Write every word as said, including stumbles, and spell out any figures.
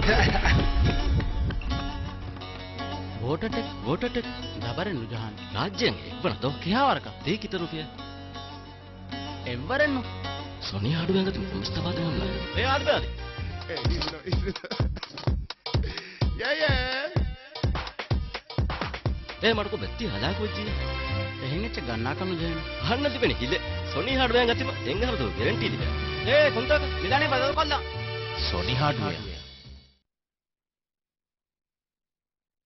वोटटेक वोटटेक दबरे नुजहान राज्यंग इब्बन तो क्या वारका दी कितर रुपया එවරෙන්නු සොනි හඩුවෙන් ගතු මුස්තෆා දෙන්න ඒ ආද බෑද yeah yeah ඒ මඩකෝ බෙත්ති හදා කොච්චි එහෙන්ච ගන්නා කනු ජේන අහන්න තිබෙනේ හිල සොනි හඩුවෙන් ගතිම එංගහරතු ගැරන්ටි දිබේ ඒ කොන්තක නිදානේ බදල් කොල්ලා සොනි හඩුවෙන්